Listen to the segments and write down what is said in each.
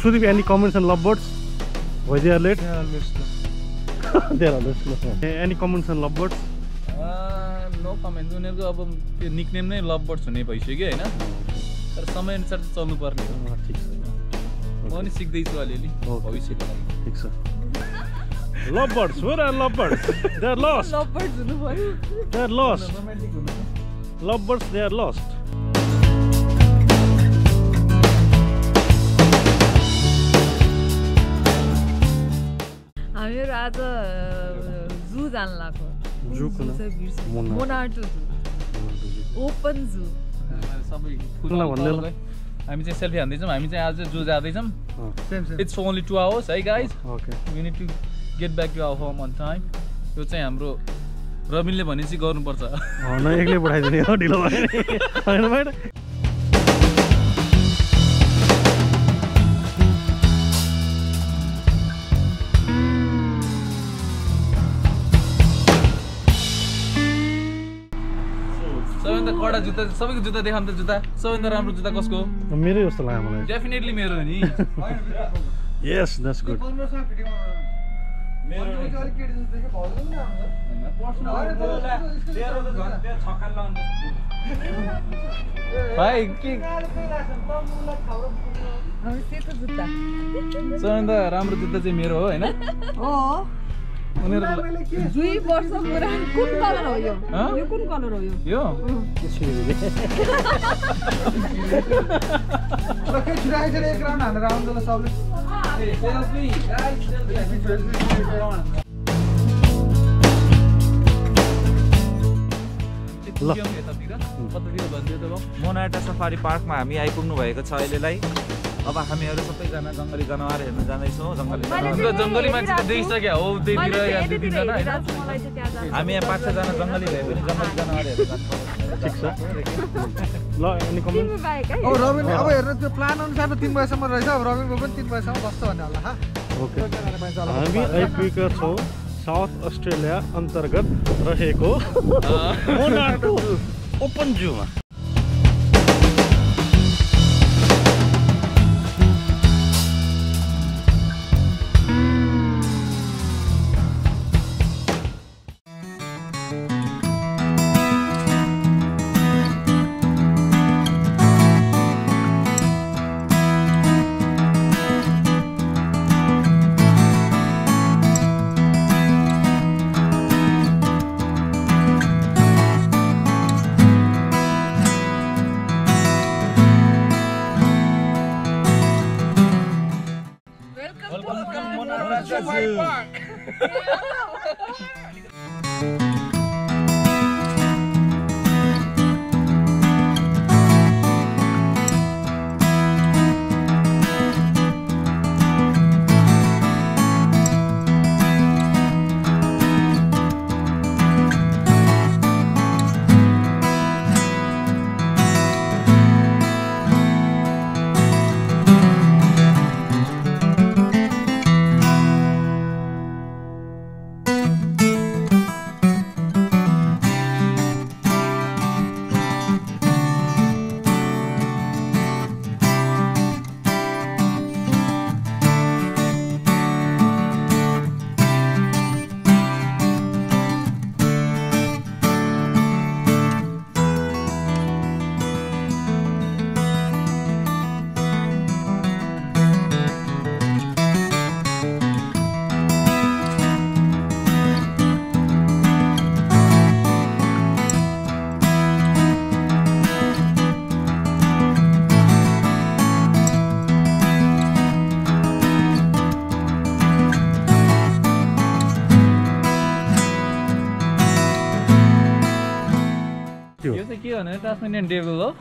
Sudeep, any comments on lovebirds? Why they are late? They are always slow. They are always slow. Any comments on lovebirds? No comment उनीहरूको अब त्यो nickname नै love birds हुने भइसक्यो हैन तर समय अनुसार चल्नु पर्ने हो ठीक छ म पनि सिक्दैछु अलिअलि भविष्यको लागि ठीक छ lovebirds where are lovebirds they are lost lovebirds हुनु पर्यो they are lost रोमान्टिक हुनु lovebirds they are lost हामीहरु आज जू जान लाग्यो जू कुन मोनार्टो जू ओपन जू सबै फुलमा भन्दैन हामी चाहिँ सेल्फी हान्दैछौँ हामी चाहिँ आज जू जाँदैछौँ it's only 2 hours hey guys okay we need to get back to our home on time यो चाहिँ हाम्रो रबिनले भनेपछि गर्नुपर्छ न एक्लै पठाइदिने हो ढिलो भयो नि हैन भाइ सबैभन्दा कडा जुत्ता सबैको जुत्ता देखाउँ त जुत्ता सबैभन्दा राम्रो जुत्ता कसको मेरो जस्तो लाग्यो मलाई डेफिनेटली मेरो हो नि यस द्याट्स गुड भाइ के सेतो जुत्ता सबैभन्दा राम्रो जुत्ता चाहिँ मेरो हो हैन हो उनीहरु 2 वर्ष पुरानो कुन कलर हो यो यो कुन कलर हो यो के छुराइ चाहिँ एक राउन्ड हानेर आउँदैन सबले सेल्फी गाइस मोनार्टो सफारी पार्कमा हामी आइपुग्नु भएको छ अहिलेलाई अब हामीहरु सबैजना जंगली जनावर हेर्न जाँदैछौँ जंगली मान्छे त देखिसक्यो हो त्यतिर या देखिन्छ हैन हामी यहाँ 5-6 जना जंगली भए पनि जंगली जनावर हेर्न जान्छौँ ठीक छ ल अनि कमेन्ट अब रबिन अब हेर्नु त्यो प्लान अनुसार 3 बजेसम्म रहेछ अब रबिनको पनि 3 बजेसम्म बस्छ भन्ने होला हा ओके हामी आइपुगेका छौँ साउथ अस्ट्रेलिया अन्तर्गत रहेको मोनार्टो ओपन जूमा यो चाहिँ के भने टास्मेनियन डेभिल हो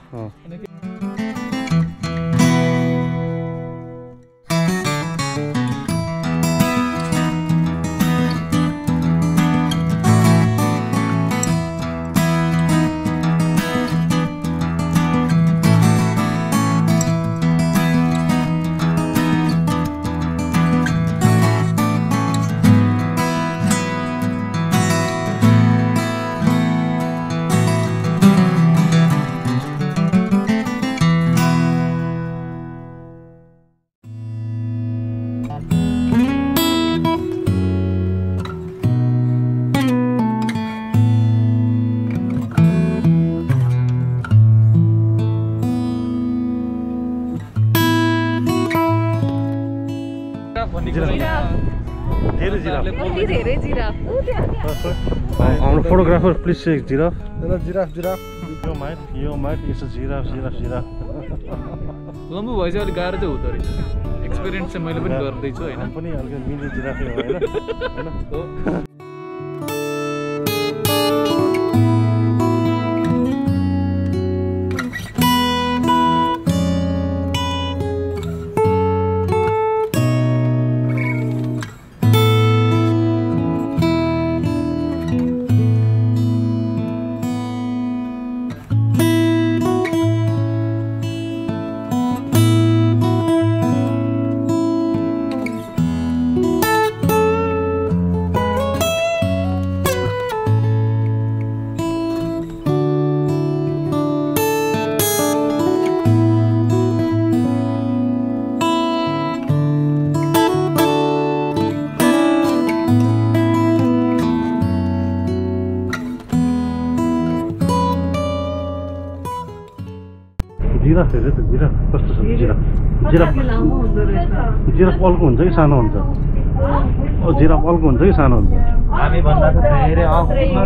Our photographer, please say giraffe. Giraffe giraffe You might, it's a giraffe. लम्बु भएपछि अलिक गाह्रो चाहिँ हुँदो रहेछ एक्सपिरियन्स चाहिँ मैले पनि गर्दैछु होइन पनि हल्का मिनी जिराफे हो हैन जिराफ हेरे त जिराफ कस्तो छ जिराफ जिराफ जिराफ अल्को हुन्छ कि सानो हुन्छ जिराफ अल्को हुन्छ कि सानो हुन्छ हामी भन्दा त धेरै अग्लो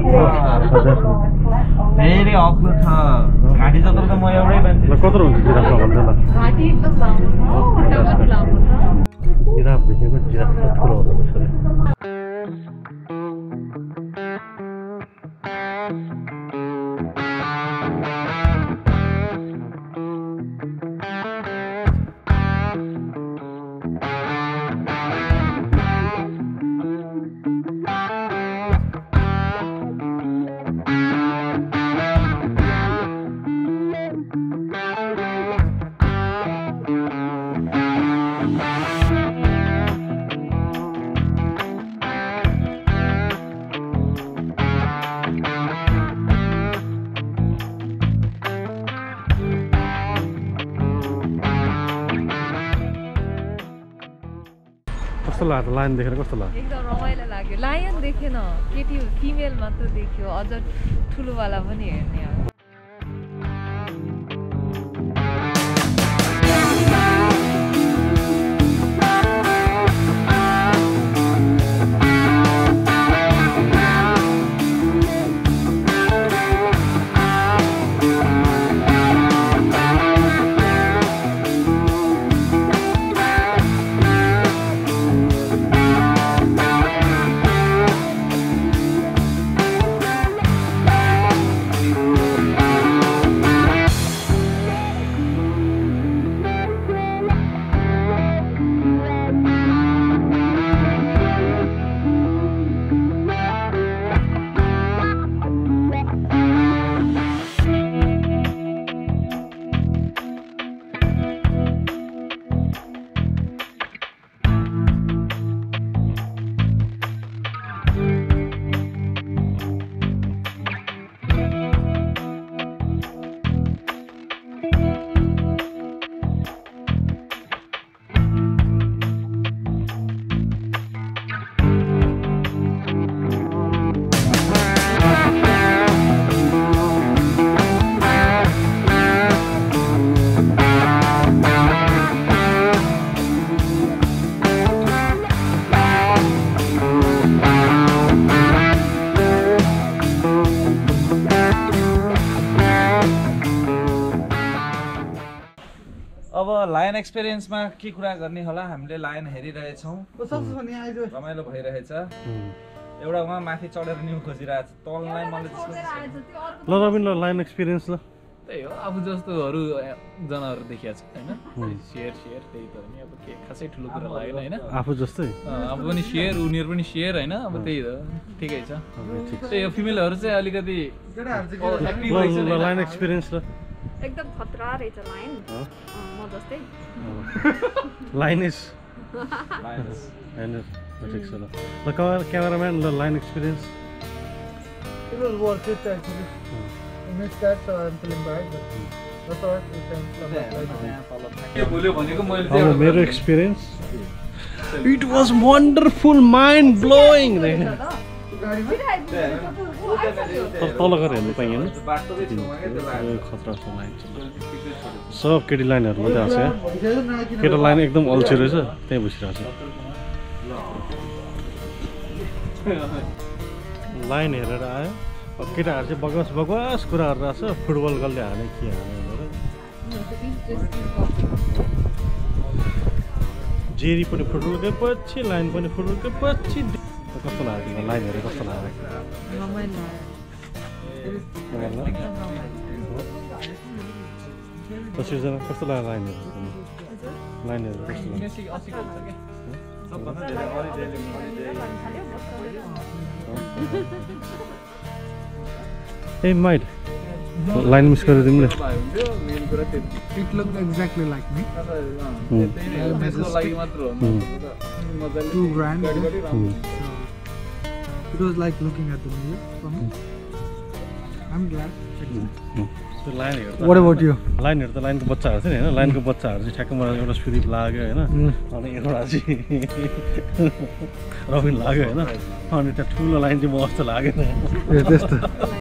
छ घाँटी जत्रो त म एउटै मान्छे ल कत्रो हुन्छ जिराफमा भन्दा ल घाँटी एकदम लामो छ जिराफ देखेको जिराफ ठुलो होला त्यसरी कस्तो लाग्यो लाइन देखेर कस्तो लाग्यो एकदम रमाइलो लाग्यो लायन देखेन केटी फिमेल मात्र देख्यो अझ ठुलोवाला पनि हेर्ने अब लायन एक्सपिरियन्समा के कुरा गर्ने होला हामीले लायन हेरिरहेछौँ रमाइलो भइरहेछ एउटा उहाँ माथि चढेर न्यू खोजिरहेछ तललाई मलाई ल रबिन ल लाइन एक्सपिरियन्स ल त्यही हो आफू जस्तोहरू जनावर देखिया छ हैन शेयर त्यही त नि अब के खासै ठुलो कुरा लागेन हैन आफू जस्तै आफू पनि शेयर उनीहरु पनि शेयर हैन अब त्यही हो ठिकै छ त्यही हो फिमेलहरु चाहिँ अलिकति एक्टिभ भइछ लाइन एक्सपिरियन्स ल एकदम खतरा रहेछ लाइन म जस्तै लाइन इज हैन ठिक छ ल क्यामेराम्यान ल line experience It was worth it actually. I missed that, so I'm feeling bad, but that's alright. We can come back later. के बोल्यो भनेको मैले मेरो experience It was wonderful, mind blowing. गाडीमा तल गएर हेर्नु पाइएन बाटोकै छेउमा के त्यो लाग्यो खतरा छ लाइन सब केटी लाइनहरू मात्रै आएको छ केटा लाइन एकदम अल्छी रहेछ त्यहीँ बसिरहेको छ लाइन हेरेर आयो अब केटाहरू चाहिँ बगवास बगवास कुरा गरिरहेको छ फुटबल कसले हाने के हाने भनेर जेरी पनि फुटबलकै पछि लाइन पनि फुटबलकै पछि कस्तो लाग्यो लाइन हेरेर कस्तो लाग्यो सृजना कस्तो लाग्यो लाइन हेरेर कस्तो लाग्यो सबभन्दा धेरै अरिजिनल ए माइट लाइन मिस गरेर तिमीले मेन कुरा त्यति It looked exactly like me. त्यसको लागि मात्र हो मजाले 2 grand. गाडी गाडी राम्रो It was like looking at the mirror for me. I'm glad. त्यो लाइन हेर्दा What about you? लाइन हेर्दा लाइनको बच्चाहरू छ नि होइन लाइनको बच्चाहरू चाहिँ ठ्याक्क मलाई एउटा सुदीप लाग्यो होइन अनि एउटा चाहिँ रबिन लाग्यो होइन अनि त्यहाँ ठुलो लाइन चाहिँ म जस्तो लागेन त्यस्तो